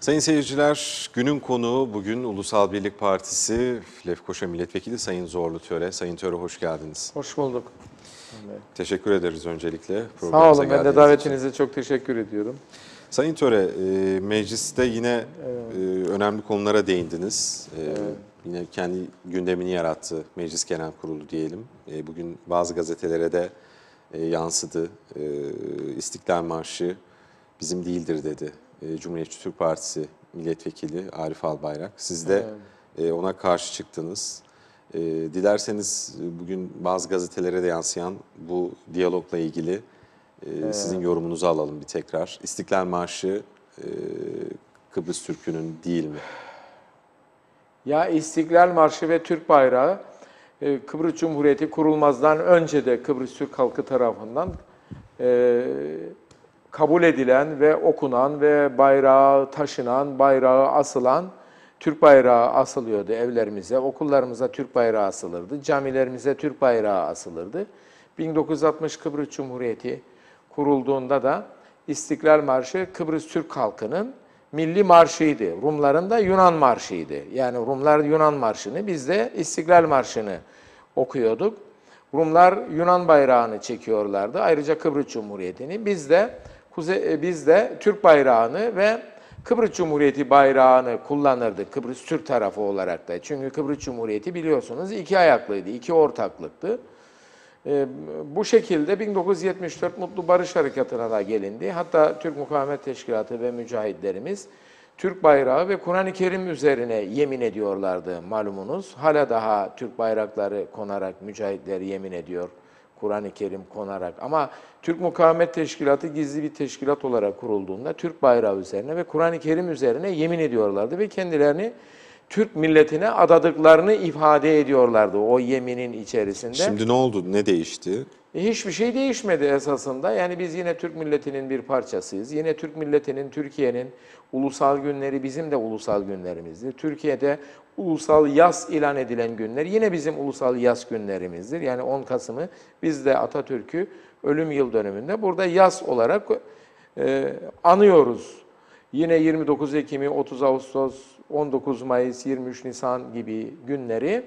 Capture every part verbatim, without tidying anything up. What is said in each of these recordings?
Sayın seyirciler, günün konuğu bugün Ulusal Birlik Partisi Lefkoşa Milletvekili Sayın Zorlu Töre. Sayın Töre, hoş geldiniz. Hoş bulduk. Teşekkür ederiz öncelikle. Sağ olun, ben de davetinize çok teşekkür ediyorum. Sayın Töre, mecliste yine evet. önemli konulara değindiniz. Evet. Yine kendi gündemini yarattı Meclis Genel Kurulu diyelim. Bugün bazı gazetelere de yansıdı. İstiklal Marşı bizim değildir dedi Cumhuriyetçi Türk Partisi Milletvekili Arif Albayrak. Siz de evet. ona karşı çıktınız. Dilerseniz bugün bazı gazetelere de yansıyan bu diyalogla ilgili evet. sizin yorumunuzu alalım bir tekrar. İstiklal Marşı Kıbrıs Türk'ünün değil mi? Ya İstiklal Marşı ve Türk bayrağı Kıbrıs Cumhuriyeti kurulmazdan önce de Kıbrıs Türk halkı tarafından kabul edilen ve okunan ve bayrağı taşınan, bayrağı asılan Türk bayrağı asılıyordu evlerimize, okullarımıza Türk bayrağı asılırdı, camilerimize Türk bayrağı asılırdı. bin dokuz yüz altmış Kıbrıs Cumhuriyeti kurulduğunda da İstiklal Marşı Kıbrıs Türk halkının milli marşıydı. Rumların da Yunan marşıydı. Yani Rumlar Yunan marşını, biz de İstiklal Marşı'nı okuyorduk. Rumlar Yunan bayrağını çekiyorlardı. Ayrıca Kıbrıs Cumhuriyeti'ni. Biz de Kuzey, biz de Türk bayrağını ve Kıbrıs Cumhuriyeti bayrağını kullanırdık Kıbrıs Türk tarafı olarak da. Çünkü Kıbrıs Cumhuriyeti biliyorsunuz iki ayaklıydı, iki ortaklıktı. Ee, bu şekilde bin dokuz yüz yetmiş dört Mutlu Barış Harekatı'na da gelindi. Hatta Türk Mukavemet Teşkilatı ve mücahitlerimiz Türk bayrağı ve Kur'an-ı Kerim üzerine yemin ediyorlardı malumunuz. Hala daha Türk bayrakları konarak mücahitler yemin ediyor. Kur'an-ı Kerim konarak. Ama Türk Mukavemet Teşkilatı gizli bir teşkilat olarak kurulduğunda Türk bayrağı üzerine ve Kur'an-ı Kerim üzerine yemin ediyorlardı ve kendilerini Türk milletine adadıklarını ifade ediyorlardı o yeminin içerisinde. Şimdi ne oldu? Ne değişti? E hiçbir şey değişmedi esasında. Yani biz yine Türk milletinin bir parçasıyız. Yine Türk milletinin, Türkiye'nin ulusal günleri bizim de ulusal günlerimizdir. Türkiye'de ulusal yas ilan edilen günler yine bizim ulusal yas günlerimizdir. Yani on Kasım'ı biz de Atatürk'ü ölüm yıl dönümünde burada yas olarak e, anıyoruz. Yine yirmi dokuz Ekim'i, otuz Ağustos, on dokuz Mayıs, yirmi üç Nisan gibi günleri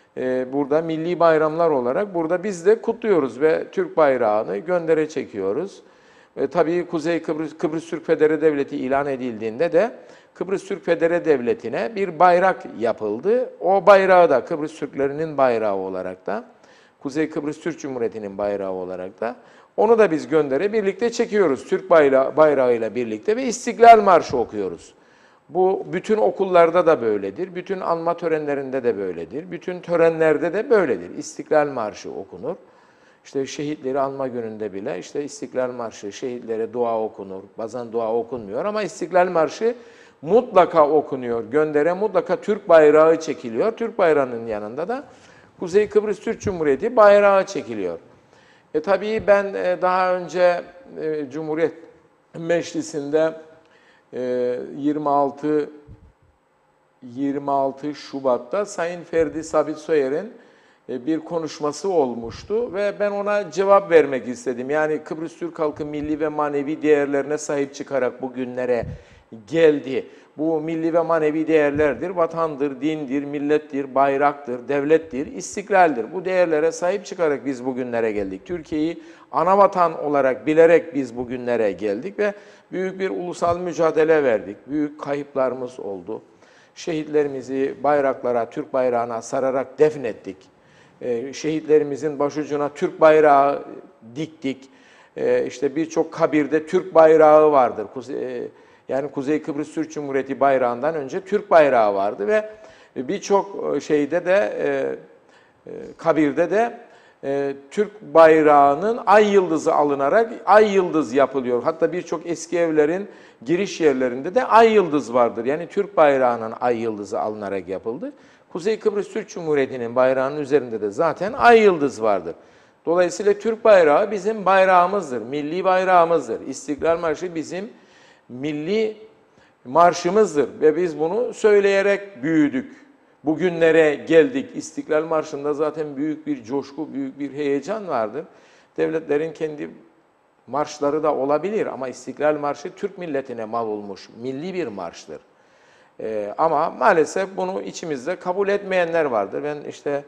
e, burada milli bayramlar olarak burada biz de kutluyoruz ve Türk bayrağını göndere çekiyoruz. E, tabii Kuzey Kıbrıs, Kıbrıs Türk Federe Devleti ilan edildiğinde de Kıbrıs Türk Federe Devleti'ne bir bayrak yapıldı. O bayrağı da Kıbrıs Türklerinin bayrağı olarak da, Kuzey Kıbrıs Türk Cumhuriyeti'nin bayrağı olarak da onu da biz göndere birlikte çekiyoruz. Türk bayrağı, bayrağıyla birlikte ve İstiklal Marşı okuyoruz. Bu bütün okullarda da böyledir, bütün anma törenlerinde de böyledir, bütün törenlerde de böyledir. İstiklal Marşı okunur. İşte şehitleri anma gününde bile işte İstiklal Marşı, şehitlere dua okunur. Bazen dua okunmuyor ama İstiklal Marşı mutlaka okunuyor. Göndere mutlaka Türk bayrağı çekiliyor. Türk bayrağının yanında da Kuzey Kıbrıs Türk Cumhuriyeti bayrağı çekiliyor. E tabii ben daha önce e, Cumhuriyet Meclisi'nde e, yirmi altı yirmi altı Şubat'ta Sayın Ferdi Sabit Soyer'in e, bir konuşması olmuştu ve ben ona cevap vermek istedim. Yani Kıbrıs Türk halkı milli ve manevi değerlerine sahip çıkarak bu günlere geldi. Bu milli ve manevi değerlerdir. Vatandır, dindir, millettir, bayraktır, devlettir, istiklaldir. Bu değerlere sahip çıkarak biz bugünlere geldik. Türkiye'yi ana vatan olarak bilerek biz bugünlere geldik ve büyük bir ulusal mücadele verdik. Büyük kayıplarımız oldu. Şehitlerimizi bayraklara, Türk bayrağına sararak defnettik. Ee, şehitlerimizin başucuna Türk bayrağı diktik. Ee, işte birçok kabirde Türk bayrağı vardır. Kuzey, Yani Kuzey Kıbrıs Türk Cumhuriyeti bayrağından önce Türk bayrağı vardı ve birçok şeyde de e, e, kabirde de e, Türk bayrağının ay yıldızı alınarak ay yıldız yapılıyor. Hatta birçok eski evlerin giriş yerlerinde de ay yıldız vardır. Yani Türk bayrağının ay yıldızı alınarak yapıldı. Kuzey Kıbrıs Türk Cumhuriyeti'nin bayrağının üzerinde de zaten ay yıldız vardır. Dolayısıyla Türk bayrağı bizim bayrağımızdır, milli bayrağımızdır. İstiklal Marşı bizim milli marşımızdır ve biz bunu söyleyerek büyüdük. Bugünlere geldik. İstiklal Marşı'nda zaten büyük bir coşku, büyük bir heyecan vardır. Devletlerin kendi marşları da olabilir ama İstiklal Marşı Türk milletine mal olmuş milli bir marştır. E, ama maalesef bunu içimizde kabul etmeyenler vardır. Ben işte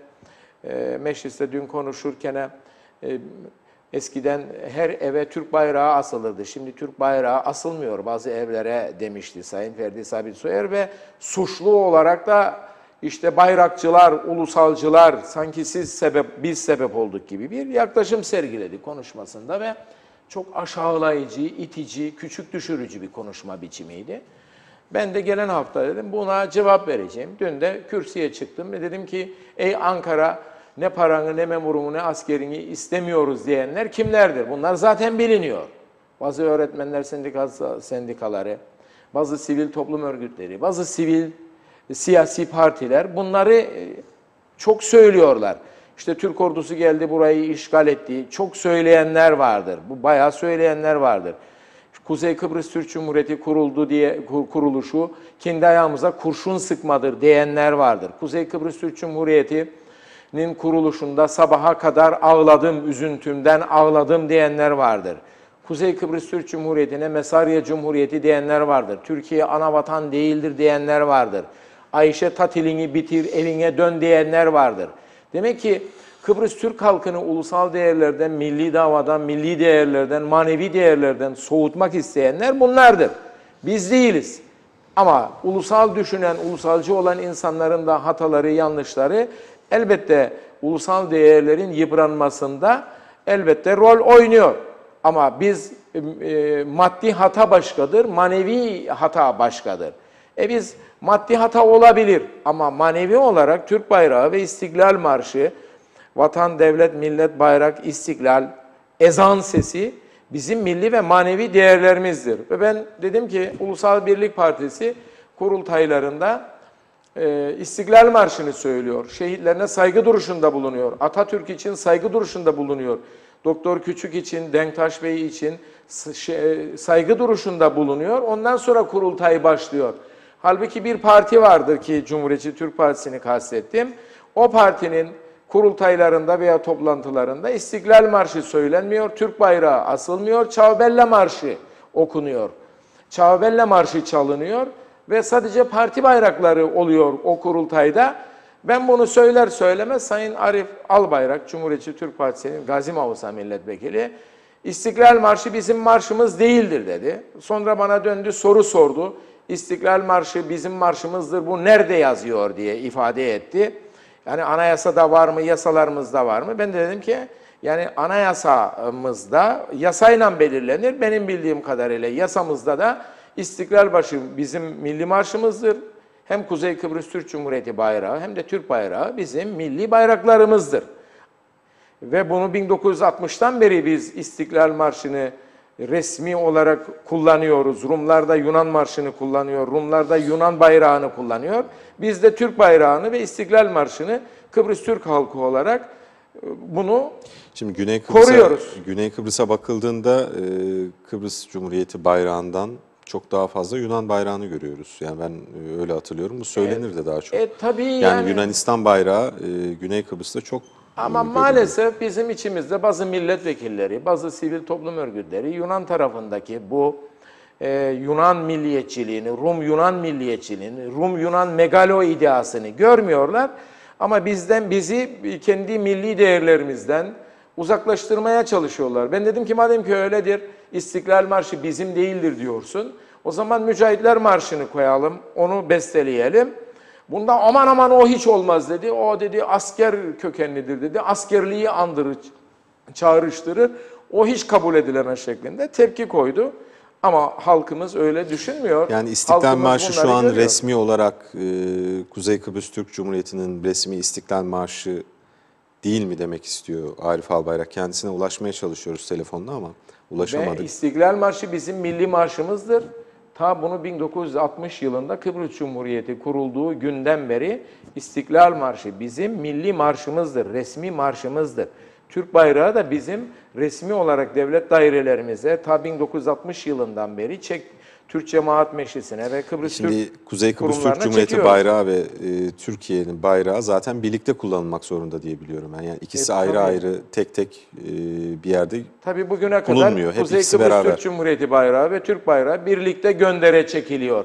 e, mecliste dün konuşurken e, eskiden her eve Türk bayrağı asılırdı. Şimdi Türk bayrağı asılmıyor bazı evlere demişti Sayın Ferdi Sabit Soyer ve suçlu olarak da işte bayrakçılar, ulusalcılar sanki siz sebep, biz sebep olduk gibi bir yaklaşım sergiledi konuşmasında ve çok aşağılayıcı, itici, küçük düşürücü bir konuşma biçimiydi. Ben de gelen hafta dedim buna cevap vereceğim. Dün de kürsüye çıktım ve dedim ki ey Ankara ne paranı ne memurumu ne askerini istemiyoruz diyenler kimlerdir? Bunlar zaten biliniyor. Bazı öğretmenler sendikası, sendikaları, bazı sivil toplum örgütleri, bazı sivil siyasi partiler bunları çok söylüyorlar. İşte Türk ordusu geldi burayı işgal etti. Çok söyleyenler vardır. Bu bayağı söyleyenler vardır. Kuzey Kıbrıs Türk Cumhuriyeti kuruldu diye kuruluşu kendi ayağımıza kurşun sıkmadır diyenler vardır. Kuzey Kıbrıs Türk Cumhuriyeti'nin kuruluşunda sabaha kadar ağladım, üzüntümden ağladım diyenler vardır. Kuzey Kıbrıs Türk Cumhuriyeti'ne Mesariye Cumhuriyeti diyenler vardır. Türkiye anavatan değildir diyenler vardır. Ayşe tatilini bitir, evine dön diyenler vardır. Demek ki Kıbrıs Türk halkını ulusal değerlerden, milli davadan, milli değerlerden, manevi değerlerden soğutmak isteyenler bunlardır. Biz değiliz. Ama ulusal düşünen, ulusalcı olan insanların da hataları, yanlışları elbette ulusal değerlerin yıpranmasında elbette rol oynuyor. Ama biz e, maddi hata başkadır, manevi hata başkadır. E biz maddi hata olabilir ama manevi olarak Türk bayrağı ve İstiklal Marşı, vatan, devlet, millet, bayrak, istiklal, ezan sesi bizim milli ve manevi değerlerimizdir. Ve ben dedim ki Ulusal Birlik Partisi kurultaylarında e, İstiklal Marşı'nı söylüyor. Şehitlerine saygı duruşunda bulunuyor. Atatürk için saygı duruşunda bulunuyor. Doktor Küçük için, Denktaş Bey için saygı duruşunda bulunuyor. Ondan sonra kurultay başlıyor. Halbuki bir parti vardır ki Cumhuriyetçi Türk Partisi'ni kastettim. O partinin kurultaylarında veya toplantılarında İstiklal Marşı söylenmiyor, Türk bayrağı asılmıyor, Çavbelle Marşı okunuyor. Çavbelle Marşı çalınıyor ve sadece parti bayrakları oluyor o kurultayda. Ben bunu söyler söylemez Sayın Arif Albayrak, Cumhuriyetçi Türk Partisi'nin Gazi Mavsa milletvekili, İstiklal Marşı bizim marşımız değildir dedi. Sonra bana döndü soru sordu. İstiklal Marşı bizim marşımızdır, bu nerede yazıyor diye ifade etti. Yani anayasada var mı, yasalarımızda var mı? Ben de dedim ki yani anayasamızda yasayla belirlenir. Benim bildiğim kadarıyla yasamızda da İstiklal Marşı bizim milli marşımızdır. Hem Kuzey Kıbrıs Türk Cumhuriyeti bayrağı hem de Türk bayrağı bizim milli bayraklarımızdır. Ve bunu bin dokuz yüz altmıştan beri biz İstiklal Marşı'nı resmi olarak kullanıyoruz. Rumlar da Yunan Marşı'nı kullanıyor. Rumlar da Yunan bayrağını kullanıyor. Biz de Türk bayrağını ve İstiklal Marşı'nı Kıbrıs Türk halkı olarak bunu Şimdi Güney Kıbrıs'a, koruyoruz. Güney Kıbrıs'a bakıldığında e, Kıbrıs Cumhuriyeti bayrağından çok daha fazla Yunan bayrağını görüyoruz. Yani ben e, öyle hatırlıyorum. Bu söylenir de daha çok. E, tabii yani, yani Yunanistan bayrağı e, Güney Kıbrıs'ta çok ama maalesef bizim içimizde bazı milletvekilleri, bazı sivil toplum örgütleri Yunan tarafındaki bu e, Yunan milliyetçiliğini, Rum-Yunan milliyetçiliğini, Rum-Yunan megalo ideasını görmüyorlar. Ama bizden, bizi kendi milli değerlerimizden uzaklaştırmaya çalışıyorlar. Ben dedim ki madem ki öyledir, İstiklal Marşı bizim değildir diyorsun. O zaman Mücahitler Marşı'nı koyalım, onu besteleyelim. Bunda aman aman o hiç olmaz dedi. O dedi asker kökenlidir dedi. Askerliği andırır, çağrıştırır. O hiç kabul edilemez şeklinde tepki koydu. Ama halkımız öyle düşünmüyor. Yani İstiklal Halkımız Marşı şu bunları an görüyor. resmi olarak e, Kuzey Kıbrıs Türk Cumhuriyeti'nin resmi İstiklal Marşı değil mi demek istiyor Arif Albayrak. Kendisine ulaşmaya çalışıyoruz telefonla ama ulaşamadık. Ve İstiklal Marşı bizim milli marşımızdır. Ta bunu bin dokuz yüz altmış yılında Kıbrıs Cumhuriyeti kurulduğu günden beri İstiklal Marşı bizim milli marşımızdır, resmi marşımızdır. Türk bayrağı da bizim resmi olarak devlet dairelerimize ta bin dokuz yüz altmış yılından beri çek, Türk Cemaat Meclisi'ne ve Kıbrıs Şimdi Türk Kuzey Kıbrıs Türk kurumlarına Cumhuriyeti çekiyoruz. bayrağı ve e, Türkiye'nin bayrağı zaten birlikte kullanılmak zorunda diye biliyorum. Yani, yani ikisi E, ayrı tabii. ayrı tek tek e, bir yerde Tabii bugüne kadar bulunmuyor. Hep Kuzey ikisi Kıbrıs beraber. Türk Cumhuriyeti bayrağı ve Türk bayrağı birlikte göndere çekiliyor.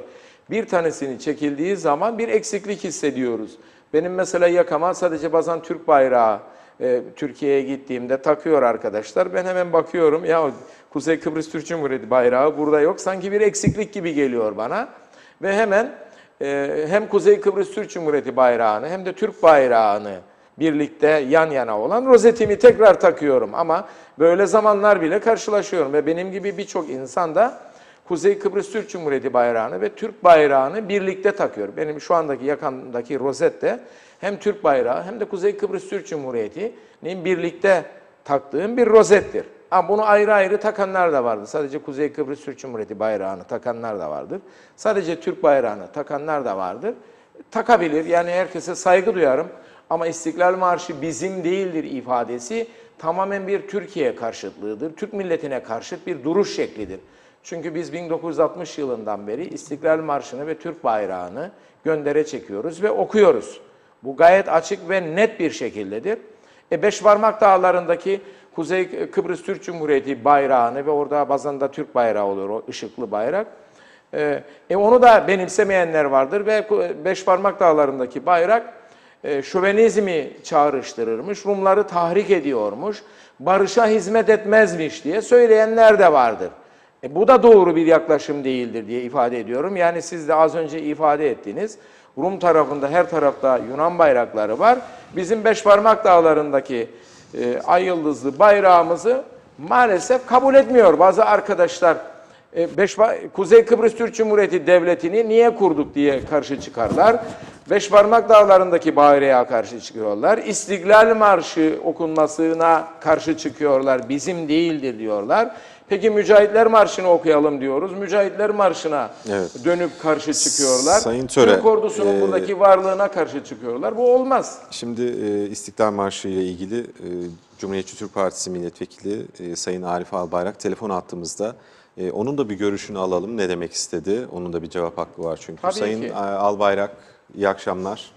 Bir tanesini çekildiği zaman bir eksiklik hissediyoruz. Benim mesela yakama sadece bazen Türk bayrağı e, Türkiye'ye gittiğimde takıyor arkadaşlar. Ben hemen bakıyorum ya Kuzey Kıbrıs Türk Cumhuriyeti bayrağı burada yok. Sanki bir eksiklik gibi geliyor bana. Ve hemen e, hem Kuzey Kıbrıs Türk Cumhuriyeti bayrağını hem de Türk bayrağını birlikte yan yana olan rozetimi tekrar takıyorum. Ama böyle zamanlar bile karşılaşıyorum ve benim gibi birçok insan da Kuzey Kıbrıs Türk Cumhuriyeti bayrağını ve Türk bayrağını birlikte takıyor. Benim şu andaki yakamdaki rozet de hem Türk bayrağı hem de Kuzey Kıbrıs Türk Cumhuriyeti'nin birlikte taktığım bir rozettir. Ama bunu ayrı ayrı takanlar da vardır. Sadece Kuzey Kıbrıs Türk Cumhuriyeti bayrağını takanlar da vardır. Sadece Türk bayrağını takanlar da vardır. Takabilir, yani herkese saygı duyarım. Ama İstiklal Marşı bizim değildir ifadesi tamamen bir Türkiye karşıtlığıdır. Türk milletine karşıt bir duruş şeklidir. Çünkü biz bin dokuz yüz altmış yılından beri İstiklal Marşı'nı ve Türk bayrağını göndere çekiyoruz ve okuyoruz. Bu gayet açık ve net bir şekildedir. E Beşparmak Dağları'ndaki Kuzey Kıbrıs Türk Cumhuriyeti bayrağını ve orada bazen de Türk bayrağı oluyor, o ışıklı bayrak. E, e onu da benimsemeyenler vardır ve Beşparmak Dağları'ndaki bayrak e, şövenizmi çağrıştırırmış, Rumları tahrik ediyormuş, barışa hizmet etmezmiş diye söyleyenler de vardır. E, bu da doğru bir yaklaşım değildir diye ifade ediyorum. Yani siz de az önce ifade ettiniz. Rum tarafında her tarafta Yunan bayrakları var. Bizim Beşparmak Dağları'ndaki e, ay yıldızlı bayrağımızı maalesef kabul etmiyor. Bazı arkadaşlar e, Beşpa Kuzey Kıbrıs Türk Cumhuriyeti Devleti'ni niye kurduk diye karşı çıkarlar. Beşparmak Dağları'ndaki bayrağa karşı çıkıyorlar. İstiklal Marşı okunmasına karşı çıkıyorlar. Bizim değildir diyorlar. Peki Mücahitler Marşı'nı okuyalım diyoruz. Mücahitler Marşı'na evet. dönüp karşı çıkıyorlar. Sayın Töre, Türk ordusunun e, buradaki varlığına karşı çıkıyorlar. Bu olmaz. Şimdi e, İstiklal Marşı ile ilgili e, Cumhuriyetçi Türk Partisi Milletvekili e, Sayın Arif Albayrak telefon attığımızda e, onun da bir görüşünü alalım. Ne demek istedi? Onun da bir cevap hakkı var çünkü. Tabii Sayın ki. Albayrak, iyi akşamlar.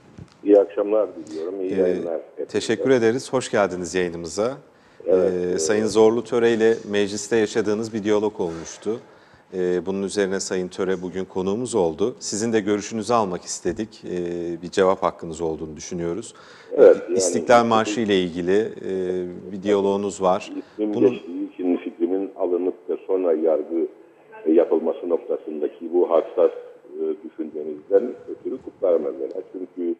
İyi akşamlar diliyorum. İyi e, yayınlar. Teşekkür ederiz. Hoş geldiniz yayınımıza. Evet, ee, evet. Sayın Zorlu Töre ile mecliste yaşadığınız bir diyalog olmuştu. Ee, bunun üzerine Sayın Töre bugün konuğumuz oldu. Sizin de görüşünüzü almak istedik. Ee, bir cevap hakkınız olduğunu düşünüyoruz. Evet, ee, yani, İstiklal Marşı ile ilgili e, bir diyaloğunuz var. İsmim Bunun... geçtiği için fikrimin alınıp ve sonra yargı yapılması noktasındaki bu hassas e, düşüncenizden ötürü kutlarım evvela. Çünkü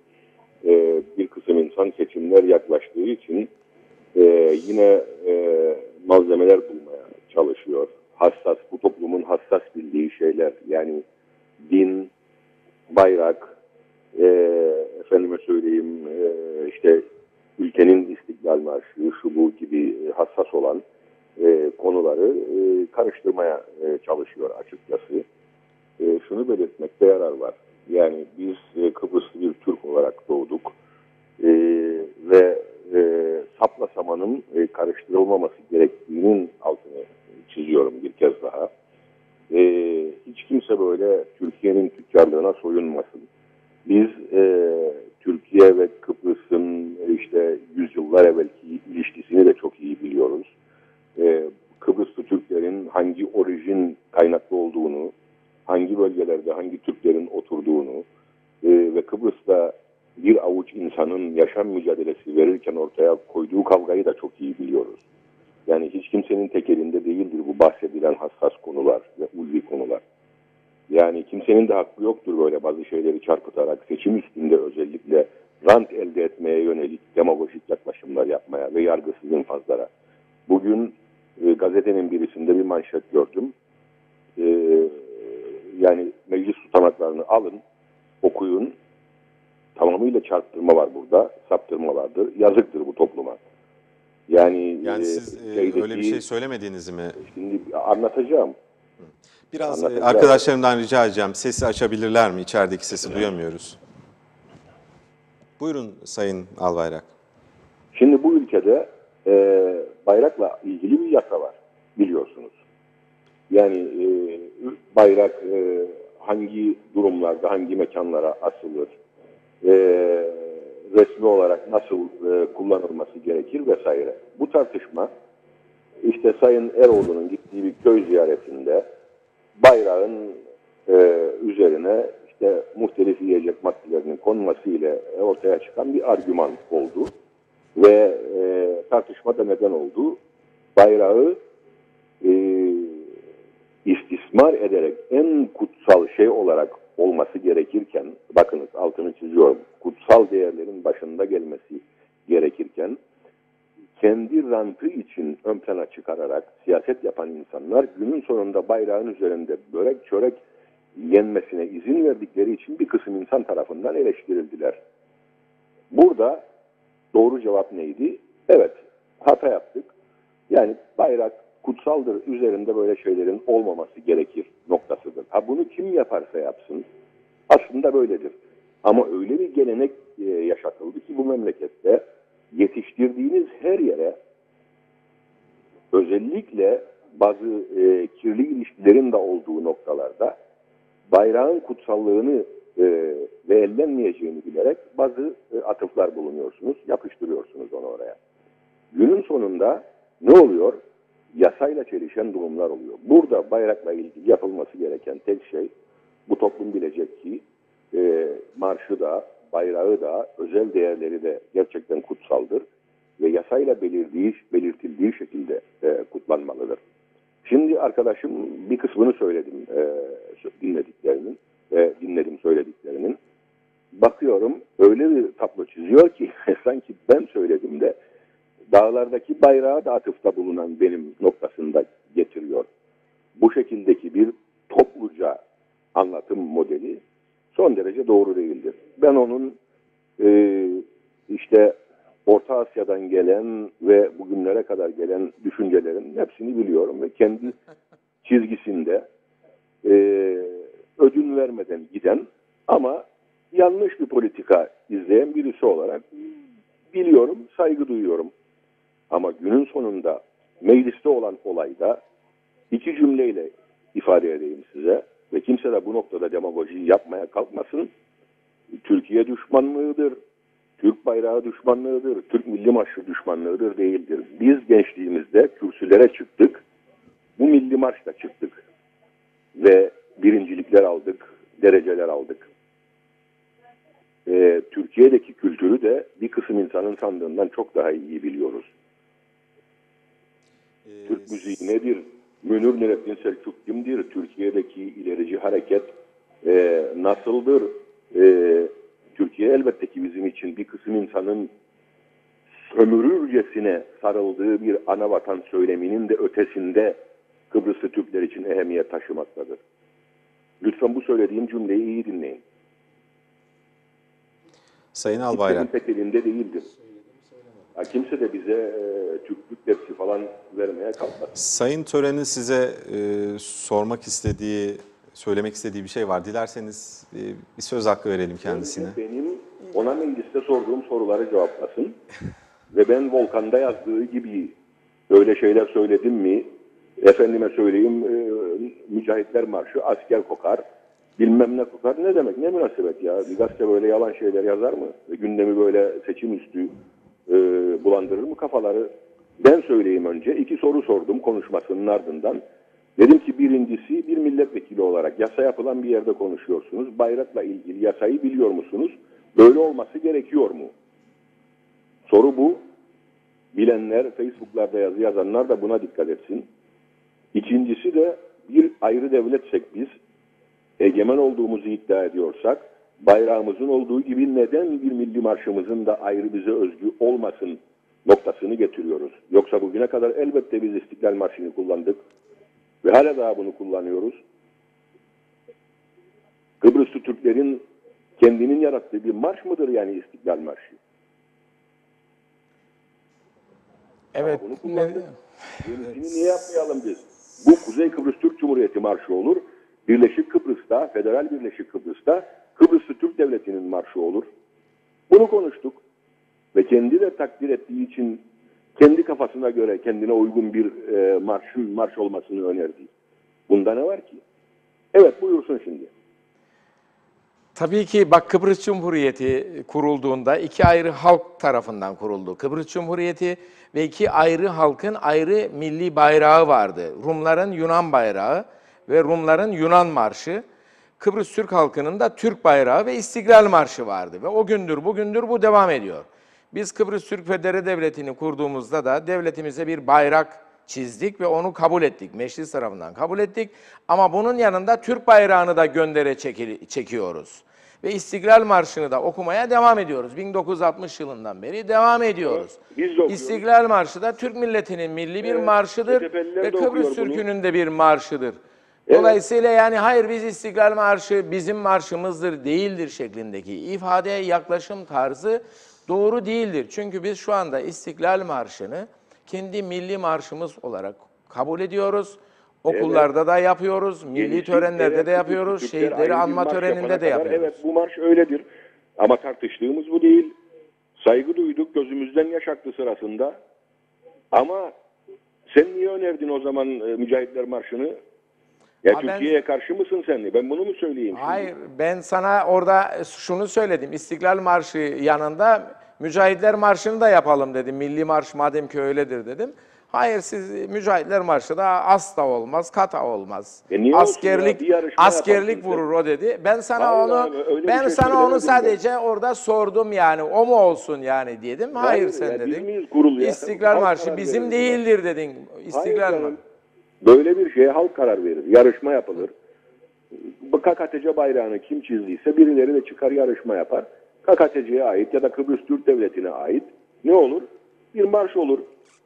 e, bir kısım insan seçimler yaklaştığı için Ee, yine e, malzemeler bulmaya çalışıyor. Hassas, bu toplumun hassas bildiği şeyler, yani din, bayrak, e, efendime söyleyeyim e, işte ülkenin İstiklal Marşı, şu bu gibi hassas olan e, konuları e, karıştırmaya e, çalışıyor açıkçası. E, şunu belirtmekte yarar var. Yani biz e, Kıbrıslı bir Türk olarak doğduk e, ve e, sapla samanın e, karıştırılmaması gerektiğinin altını çiziyorum bir kez daha. E, hiç kimse böyle Türkiye'nin tüccarlığına soyunmasın. Biz e, Türkiye ve Kıbrıs'ın e, işte yüzyıllar evvelki ilişkisini de çok iyi biliyoruz. E, Kıbrıslı Türklerin hangi orijin kaynaklı olduğunu, hangi bölgelerde hangi Türklerin oturduğunu e, ve Kıbrıs'ta bir avuç insanın yaşam mücadelesi verirken ortaya koyduğu kavgayı da çok iyi biliyoruz. Yani hiç kimsenin tek elinde değildir bu bahsedilen hassas konular ve ulvi konular. Yani kimsenin de hakkı yoktur böyle bazı şeyleri çarpıtarak seçim üstünde özellikle rant elde etmeye yönelik demagojik yaklaşımlar yapmaya ve yargısız infazlara. Bugün e, gazetenin birisinde bir manşet gördüm. E, yani meclis tutanaklarını alın, okuyun. Tamamıyla çarptırma var burada, saptırma vardır. Yazıktır bu topluma. Yani, yani e, siz e, şeydeki, öyle bir şey söylemediğinizi mi? Şimdi anlatacağım. Biraz anlatacağım. arkadaşlarımdan rica edeceğim. Sesi açabilirler mi? İçerideki sesi duyamıyoruz. Buyurun Sayın Albayrak. Şimdi bu ülkede e, bayrakla ilgili bir yasa var, biliyorsunuz. Yani e, bayrak e, hangi durumlarda, hangi mekanlara asılır, e, resmi olarak nasıl e, kullanılması gerekir vesaire. Bu tartışma işte Sayın Eroğlu'nun gittiği bir köy ziyaretinde bayrağın e, üzerine işte muhtelif yiyecek maddelerinin konması ile ortaya çıkan bir argüman oldu. Ve e, tartışma da neden oldu? Bayrağı e, istismar ederek en kutsal şey olarak olması gerekirken, bakınız altını çiziyorum, kutsal değerlerin başında gelmesi gerekirken, kendi rantı için ön plana çıkararak siyaset yapan insanlar günün sonunda bayrağın üzerinde börek çörek yenmesine izin verdikleri için bir kısım insan tarafından eleştirildiler. Burada doğru cevap neydi? Evet, hata yaptık. Yani bayrak kutsaldır, üzerinde böyle şeylerin olmaması gerekir noktasıdır. Ha bunu kim yaparsa yapsın aslında böyledir. Ama öyle bir gelenek e, yaşatıldı ki bu memlekette yetiştirdiğiniz her yere özellikle bazı e, kirli ilişkilerin de olduğu noktalarda bayrağın kutsallığını e, ve ellenmeyeceğini bilerek bazı e, atıflar bulunuyorsunuz, yapıştırıyorsunuz onu oraya. Günün sonunda ne oluyor? Yasayla çelişen durumlar oluyor. Burada bayrakla ilgili yapılması gereken tek şey, bu toplum bilecek ki e, marşı da, bayrağı da, özel değerleri de gerçekten kutsaldır ve yasayla belirdiği, belirtildiği şekilde e, kutlanmalıdır. Şimdi arkadaşım bir kısmını söyledim e, dinlediklerinin ve dinledim söylediklerinin. Bakıyorum öyle bir tablo çiziyor ki sanki ben söyledim de dağlardaki bayrağa da atıfta bulunan benim noktasında getiriyor. Bu şekildeki bir topluca anlatım modeli son derece doğru değildir. Ben onun e, işte Orta Asya'dan gelen ve bugünlere kadar gelen düşüncelerin hepsini biliyorum ve kendi çizgisinde e, ödün vermeden giden ama yanlış bir politika izleyen birisi olarak biliyorum, saygı duyuyorum. Ama günün sonunda mecliste olan olayda iki cümleyle ifade edeyim size ve kimse de bu noktada demagoji yapmaya kalkmasın. Türkiye düşmanlığıdır, Türk bayrağı düşmanlığıdır, Türk milli marşı düşmanlığıdır değildir. Biz gençliğimizde kürsülere çıktık, bu milli marşla çıktık ve birincilikler aldık, dereceler aldık. Ee, Türkiye'deki kültürü de bir kısım insanın sandığından çok daha iyi biliyoruz. Ee, Türk müziği nedir? Münir Nurettin Selçuk kimdir? Türkiye'deki ilerici hareket e, nasıldır? E, Türkiye elbette ki bizim için bir kısım insanın sömürürcesine sarıldığı bir ana vatan söyleminin de ötesinde Kıbrıslı Türkler için ehemmiyet taşımaktadır. Lütfen bu söylediğim cümleyi iyi dinleyin. Sayın Albayrak. Kimsenin tek elinde değildir. Ha, kimse de bize e, Türklük dersi falan vermeye kalkmaz. Sayın Tören'in size e, sormak istediği, söylemek istediği bir şey var. Dilerseniz e, bir söz hakkı verelim kendisine. Benim ona mecliste sorduğum soruları cevaplasın. Ve ben Volkan'da yazdığı gibi öyle şeyler söyledim mi, efendime söyleyeyim e, Mücahitler Marşı asker kokar, bilmem ne kokar. Ne demek, ne münasebet ya? Bir gazete böyle yalan şeyler yazar mı? Ve gündemi böyle seçim üstü e, bulandırır mı kafaları? Ben söyleyeyim önce. İki soru sordum konuşmasının ardından. Dedim ki birincisi bir milletvekili olarak yasa yapılan bir yerde konuşuyorsunuz. Bayrakla ilgili yasayı biliyor musunuz? Böyle olması gerekiyor mu? Soru bu. Bilenler, Facebook'larda yazı yazanlar da buna dikkat etsin. İkincisi de bir ayrı devletsek biz, egemen olduğumuzu iddia ediyorsak, bayrağımızın olduğu gibi neden bir milli marşımızın da ayrı bize özgü olmasın noktasını getiriyoruz. Yoksa bugüne kadar elbette biz İstiklal Marşı'nı kullandık ve hala daha bunu kullanıyoruz. Kıbrıslı Türklerin kendinin yarattığı bir marş mıdır yani İstiklal Marşı? Evet. Bunu kullandık. Yenisini niye yapmayalım biz? Bu Kuzey Kıbrıs Türk Cumhuriyeti marşı olur. Birleşik Kıbrıs'ta, Federal Birleşik Kıbrıs'ta Kıbrıslı Türk Devleti'nin marşı olur. Bunu konuştuk. Ve kendi de takdir ettiği için kendi kafasına göre kendine uygun bir e, marşın marş olmasını önerdi. Bunda ne var ki? Evet, buyursun şimdi. Tabii ki bak Kıbrıs Cumhuriyeti kurulduğunda iki ayrı halk tarafından kuruldu. Kıbrıs Cumhuriyeti ve iki ayrı halkın ayrı milli bayrağı vardı. Rumların Yunan bayrağı ve Rumların Yunan marşı. Kıbrıs Türk halkının da Türk bayrağı ve İstiklal Marşı vardı. Ve o gündür bugündür bu devam ediyor. Biz Kıbrıs Türk Federe Devleti'ni kurduğumuzda da devletimize bir bayrak çizdik ve onu kabul ettik. Meclis tarafından kabul ettik. Ama bunun yanında Türk bayrağını da göndere çekili- çekiyoruz. Ve İstiklal Marşı'nı da okumaya devam ediyoruz. bin dokuz yüz altmış yılından beri devam ediyoruz. Biz de okuyoruz. İstiklal Marşı da Türk milletinin milli bir Evet, marşıdır Çetefelliler ve de Kıbrıs okuyor bunu. Türk'ünün de bir marşıdır. Evet. Dolayısıyla yani hayır biz İstiklal Marşı bizim marşımızdır değildir şeklindeki ifade, yaklaşım tarzı doğru değildir. Çünkü biz şu anda İstiklal Marşı'nı kendi milli marşımız olarak kabul ediyoruz. Okullarda da yapıyoruz, milli Yenisi, törenlerde evet, de yapıyoruz, Türkler şehitleri ayrı bir anma marş töreninde yapana de kadar, yapıyoruz. Evet, bu marş öyledir. Ama tartıştığımız bu değil. Saygı duyduk, gözümüzden yaş aktı sırasında. Ama sen niye önerdin o zaman e, Mücahitler Marşı'nı? Ya Ha, ben- Türkiye'ye karşı mısın sen? Ben bunu mu söyleyeyim şimdi? Hayır, ben sana orada şunu söyledim. İstiklal Marşı yanında Mücahitler Marşı'nı da yapalım dedim. Milli Marş madem ki öyledir dedim. Hayır, siz Mücahitler Marşı da asla olmaz, kata olmaz. E niye olsun askerlik ya? Bir yarışma askerlik yaparsın sen. vurur o dedi. Ben sana Hayır onu abi, öyle bir ben şey sana onu söylemedim sadece orada sordum yani. O mu olsun yani dedim. Hayır, Hayır sen ya, biz dedin. miyiz kurul ya? İstiklal Halk Marşı karar bizim verir değildir dedin. İstiklal Hayır Marşı. canım. Böyle bir şeye halk karar verir. Yarışma yapılır. Bu K K T C bayrağını kim çizdiyse birileri de çıkar yarışma yapar. K K T C'ye ait ya da Kıbrıs Türk Devleti'ne ait ne olur? Bir marş olur.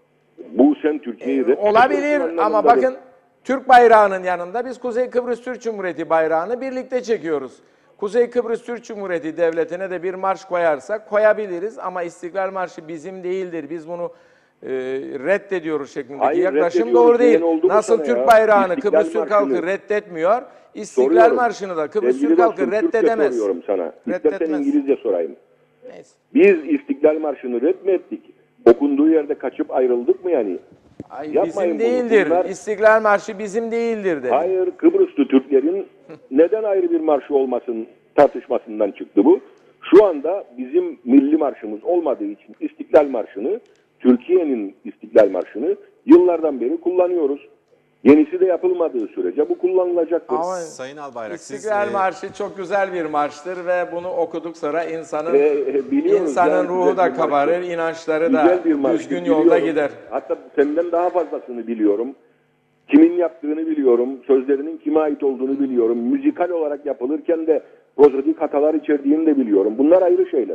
Bu sen Türkiye'yi de... Olabilir ama bakın Türk bayrağının yanında biz Kuzey Kıbrıs Türk Cumhuriyeti bayrağını birlikte çekiyoruz. Kuzey Kıbrıs Türk Cumhuriyeti Devleti'ne de bir marş koyarsak koyabiliriz ama İstiklal Marşı bizim değildir. Biz bunu e, reddediyoruz şeklindeki Hayır, yaklaşım reddediyoruz doğru değil. diyen oldu mu Nasıl sana Türk ya? bayrağını İstiklal Kıbrıs Türk halkı Marşı'nı reddetmiyor, İstiklal Soruyorum. Marşı'nı da Kıbrıs Sevgili Türk halkı dostum, Türkçe reddedemez. soruyorum sana. İstersen Reddetmez. İngilizce sorayım. Neyse. Biz İstiklal Marşı'nı reddettik. Okunduğu yerde kaçıp ayrıldık mı yani? Ay, Yapmayın bizim bunu. değildir. Bunlar- İstiklal Marşı bizim değildir dedi. Hayır, Kıbrıslı Türklerin neden ayrı bir marşı olmasın tartışmasından çıktı bu. Şu anda bizim milli marşımız olmadığı için İstiklal Marşı'nı, Türkiye'nin İstiklal Marşı'nı yıllardan beri kullanıyoruz. Yenisi de yapılmadığı sürece bu kullanılacaktır. Ama Sayın Albayrak, siz İstiklal e, Marşı çok güzel bir marştır ve bunu okuduk sonra insanın Ve, e, biliyoruz insanın yani ruhu güzel da bir marştır. kabarır, inançları da Güzel bir marştır, düzgün biliyorum. yolda gider. Hatta senden daha fazlasını biliyorum. Kimin yaptığını biliyorum. Sözlerinin kime ait olduğunu biliyorum. Müzikal olarak yapılırken de prozodik hatalar içerdiğini de biliyorum. Bunlar ayrı şeyler.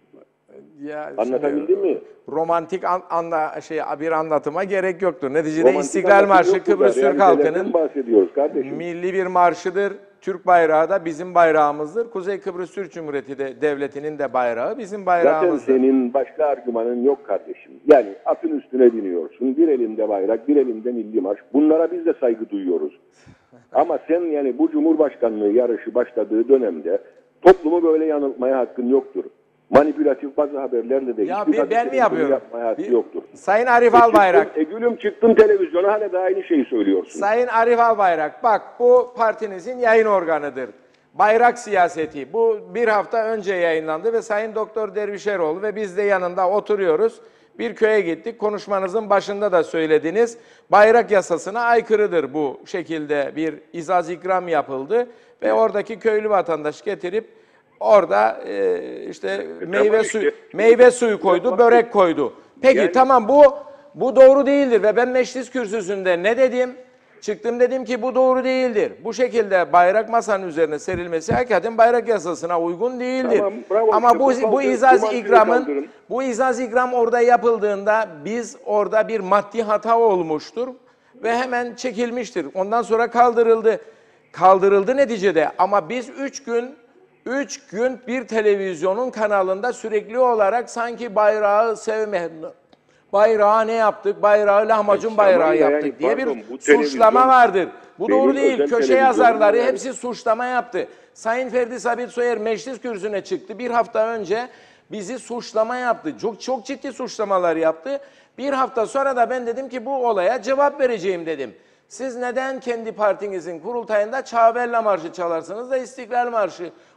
Ya Anlatabildim şimdi mi? Romantik an, anla, şey bir anlatıma gerek yoktur. Neticede Romantik İstiklal anlatım Marşı yok burada. Kıbrıs Türk Realitelerden halkının bahsediyoruz kardeşim. milli bir marşıdır. Türk bayrağı da bizim bayrağımızdır. Kuzey Kıbrıs Türk Cumhuriyeti de devletinin de bayrağı bizim Zaten bayrağımızdır. senin başka argümanın yok kardeşim. Yani atın üstüne biniyorsun. Bir elinde bayrak, bir elinde milli marş. Bunlara biz de saygı duyuyoruz. Ama sen yani bu Cumhurbaşkanlığı yarışı başladığı dönemde toplumu böyle yanıltmaya hakkın yoktur. Manipülatif bazı haberlerle de Ya hiçbir bir- ben gazetenin mi bunu yapıyorum? yapmaya hakkı Bir- yoktur. Sayın Arif E Albayrak. çıktın, e gülüm çıktın televizyona hala da aynı şeyi söylüyorsun. Sayın Arif Albayrak, bak bu partinizin yayın organıdır. Bayrak siyaseti. Bu bir hafta önce yayınlandı ve Sayın Doktor Dervişeroğlu ve biz de yanında oturuyoruz. Bir köye gittik. Konuşmanızın başında da söylediniz. Bayrak yasasına aykırıdır bu şekilde bir izaz ikram yapıldı. Ve oradaki köylü vatandaş getirip orada e, işte meyve işte. suyu meyve suyu koydu, börek koydu. Peki Yani- tamam bu bu doğru değildir ve ben meclis kürsüsünde ne dedim? Çıktım dedim ki bu doğru değildir. Bu şekilde bayrak masanın üzerine serilmesi hakikaten bayrak yasasına uygun değildir. Tamam, bravo. Ama İşte bu bu bu kaldırın, izaz bu maddeyi ikramın kaldırın. bu izaz ikram orada yapıldığında biz orada bir maddi hata olmuştur ve hemen çekilmiştir. Ondan sonra kaldırıldı. Kaldırıldı neticede ama biz üç gün üç gün bir televizyonun kanalında sürekli olarak sanki bayrağı sevme bayrağı ne yaptık? Bayrağı lahmacun Peki, bayrağı tamam da yaptık yani diye pardon, bir bu suçlama televizyon- vardır. Bu Benim doğru değil. özel Köşe televizyonum yazarları yani. hepsi suçlama yaptı. Sayın Ferdi Sabit Soyer meclis kürsüsüne çıktı. Bir hafta önce bizi suçlama yaptı. Çok çok ciddi suçlamalar yaptı. Bir hafta sonra da ben dedim ki bu olaya cevap vereceğim dedim. Siz neden kendi partinizin kurultayında Çağbella Marşı çalarsınız da İstiklal Marşı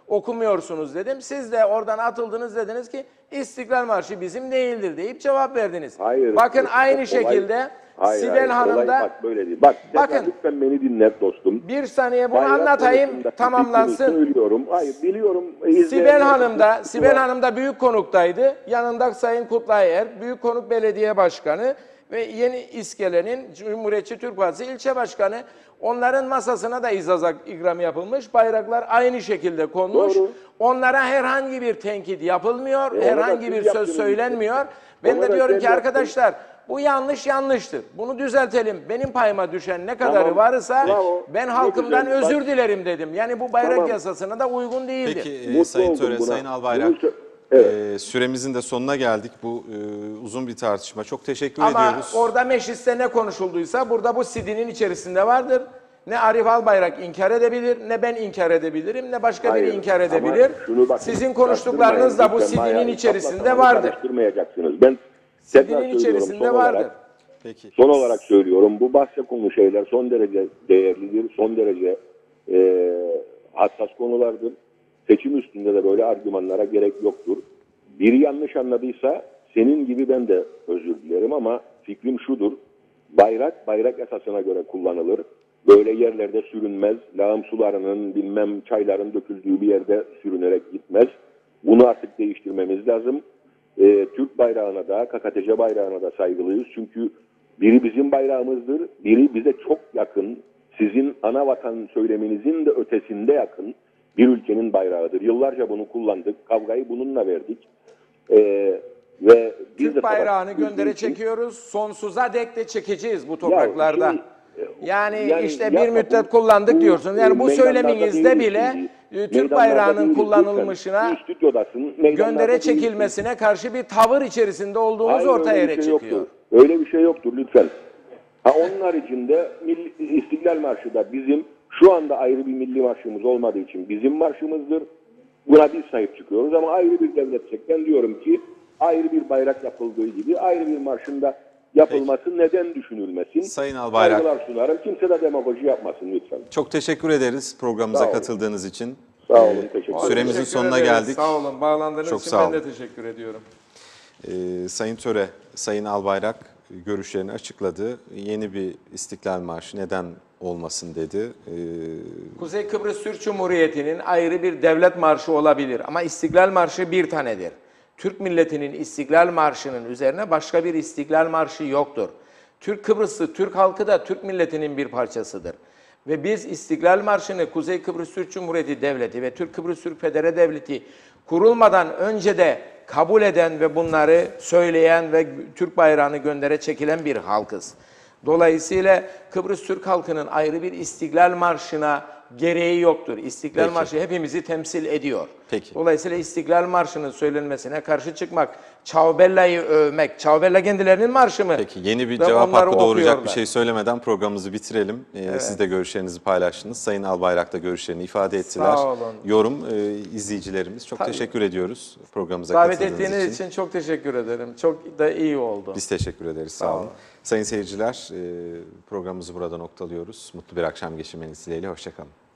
okumuyorsunuz dedim. Siz de oradan atıldınız, dediniz ki İstiklal Marşı bizim değildir deyip cevap verdiniz. Hayır. Bakın o- aynı olay- şekilde Hayır, Sibel hayır, Hanım olay da bak böyle değil. Bak tekrar bakın, lütfen beni dinle dostum. bir saniye bunu Bayrak anlatayım, konusunda tamamlansın. fikrimi söylüyorum. Hayır biliyorum. Sibel izleyenler- Hanım da Sibel Hanım da büyük konuktaydı. Yanında Sayın Kutlayer, Büyük Konuk Belediye Başkanı ve Yeni İskele'nin Cumhuriyetçi Türk Partisi ilçe başkanı. Onların masasına da izazak ikram yapılmış. Bayraklar aynı şekilde konmuş. Doğru. Onlara herhangi bir tenkit yapılmıyor. E, onu da herhangi siz bir söz yaptınız. söylenmiyor. Ben Onu de da diyorum sen ki yaptın. arkadaşlar bu yanlış yanlıştır. Bunu düzeltelim. Benim payıma düşen ne kadarı Tamam. varsa Bravo. ben Ne halkımdan güzel. özür Bak- dilerim dedim. Yani bu bayrak Tamam. yasasına da uygun değildir. Peki e, Mutlu Sayın oldum Töre, buna. Sayın Albayrak, Bunu sö- Evet. e, süremizin de sonuna geldik. Bu e, uzun bir tartışma. Çok teşekkür Ama ediyoruz. orada mecliste ne konuşulduysa burada bu C D'nin içerisinde vardır. Ne Arif Albayrak inkar edebilir, ne ben inkar edebilirim, ne başka Hayır, biri inkar ama edebilir. şunu bakın, Sizin konuştuklarınız da bu lütfen C D'nin bayağı içerisinde sapla vardır. karıştırmayacaksınız. Ben C tekrar D'nin söylüyorum içerisinde son vardır. olarak. Peki. Son olarak söylüyorum, bu bahse konu şeyler son derece değerlidir, son derece e, hassas konulardır. Seçim üstünde de böyle argümanlara gerek yoktur. Biri yanlış anladıysa senin gibi ben de özür dilerim ama fikrim şudur. Bayrak, bayrak esasına göre kullanılır. Böyle yerlerde sürünmez. Lağım sularının, bilmem çayların döküldüğü bir yerde sürünerek gitmez. Bunu artık değiştirmemiz lazım. Ee, Türk bayrağına da, K K T C bayrağına da saygılıyız. Çünkü biri bizim bayrağımızdır, biri bize çok yakın, sizin ana vatan söyleminizin de ötesinde yakın bir ülkenin bayrağıdır. Yıllarca bunu kullandık, kavgayı bununla verdik. Ee, ve biz de Türk bayrağını savaştık. göndere Ülke için- çekiyoruz. Sonsuza dek de çekeceğiz bu topraklarda. şimdi, e, yani, yani işte yapma, bir müddet bu- kullandık bu, diyorsun. Yani bu e, söyleminizde meydanlarda bile değiliz e, şimdi. Türk Meydanlarda bayrağının değiliz. kullanılmışına Lütfen, bir stüdyodasın, meydanlarda göndere değilsin. çekilmesine karşı bir tavır içerisinde olduğumuz Hayır, ortaya öyle bir yere şey çıkıyor. yoktur. Öyle bir şey yoktur lütfen. Ha, onun haricinde Milli, İstiklal Marşı da bizim şu anda ayrı bir milli marşımız olmadığı için bizim marşımızdır. Buna biz sahip çıkıyoruz ama ayrı bir devletsek ben diyorum ki ayrı bir bayrak yapıldığı gibi ayrı bir marşın da yapılması Peki. neden düşünülmesin? Sayın Albayrak. Saygılar sunarım. Kimse de demagoji yapmasın lütfen. Çok teşekkür ederiz programımıza Sağ olun. katıldığınız için. Sağ olun. Teşekkür ederim. Süremizin Teşekkür sonuna ederiz. geldik. Sağ olun. Bağlandığınız Çok için sağ ben olun. de teşekkür ediyorum. Ee, Sayın Töre, Sayın Albayrak görüşlerini açıkladı. Yeni bir İstiklal Marşı neden olmasın dedi. Ee, Kuzey Kıbrıs Türk Cumhuriyeti'nin ayrı bir devlet marşı olabilir ama İstiklal Marşı bir tanedir. Türk milletinin İstiklal Marşı'nın üzerine başka bir İstiklal Marşı yoktur. Türk Kıbrıslı, Türk halkı da Türk milletinin bir parçasıdır. Ve biz İstiklal Marşı'nı Kuzey Kıbrıs Türk Cumhuriyeti Devleti ve Türk Kıbrıs Türk Federe Devleti kurulmadan önce de kabul eden ve bunları söyleyen ve Türk bayrağını göndere çekilen bir halkız. Dolayısıyla Kıbrıs Türk halkının ayrı bir İstiklal Marşı'na gereği yoktur. İstiklal Peki. Marşı hepimizi temsil ediyor. Peki. Dolayısıyla İstiklal Marşı'nın söylenmesine karşı çıkmak, Çavbella'yı övmek, Çavbella kendilerinin marşı mı? Peki yeni bir Ve cevap onları hakkı doğuracak bir okuyorlar. şey söylemeden programımızı bitirelim. Ee, Siz de görüşlerinizi paylaştınız. Sayın Albayrak da görüşlerini ifade ettiler. Sağ olun. Yorum e, izleyicilerimiz. Çok Tabii. teşekkür ediyoruz programımıza Davet katıldığınız ettiğiniz için. için çok teşekkür ederim. Çok da iyi oldu. Biz teşekkür ederiz. Sağ, Sağ olun. olun. Sayın seyirciler, e, programımızı burada noktalıyoruz. Mutlu bir akşam geçirmeniz dileğiyle. Hoşçakalın.